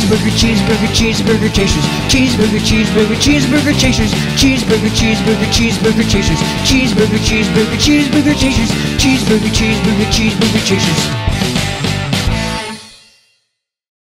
Cheeseburger, cheeseburger, cheeseburger chasers. Cheeseburger, cheeseburger, cheeseburger chasers. Cheeseburger, cheeseburger, cheeseburger chasers. Cheeseburger, cheeseburger, cheeseburger chasers. Cheeseburger, cheeseburger, cheeseburger chasers.